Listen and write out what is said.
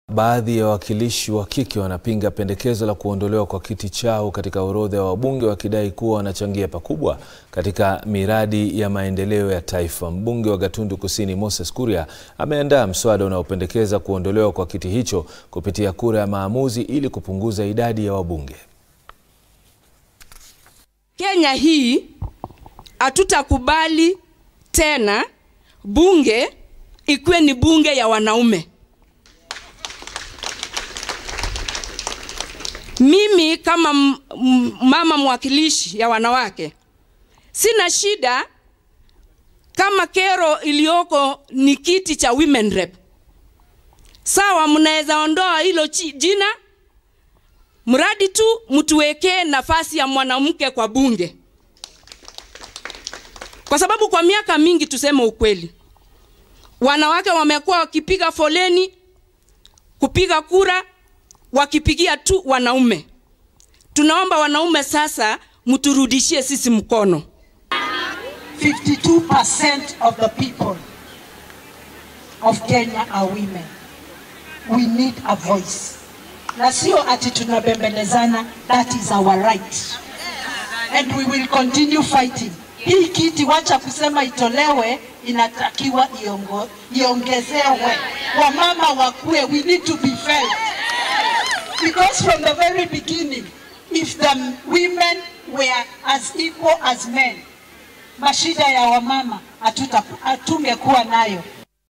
Baadhi ya wawakilishi wa kike wanapinga pendekezo la kuondolewa kwa kiti chao katika orodha ya wabunge, wakidai kuwa wanachangia pakubwa katika miradi ya maendeleo ya taifa. Mbunge wa Gatundu Kusini Moses Kuria ameandaa mswada unaopendekeza kuondolewa kwa kiti hicho kupitia kura ya maamuzi ili kupunguza idadi ya wabunge. Kenya hii hatutakubali tena bunge ikuwe ni bunge ya wanaume. Mimi kama mama mwakilishi ya wanawake sina shida kama kero iliyoko ni kiti cha women rep. Sawa, mnaweza ondoa hilo jina, mradi tu mtuwekee nafasi ya mwanamke kwa bunge. Kwa sababu kwa miaka mingi, tuseme ukweli, wanawake wamekuwa wakipiga foleni kupiga kura wakipigia tu wanaume. Tunaomba wanaume sasa mturudishie sisi mkono. 52% of the people of Kenya are women. We need a voice. Na sio ati tunabembelezana, that is our right. And we will continue fighting. Hii kiti wacha kusema itolewe, inatakiwa iongezewe. Wamama wakue, we need to be felt. Because from the very beginning, if the women were as equal as men, mashida ya wamama hatungekuwa nayo.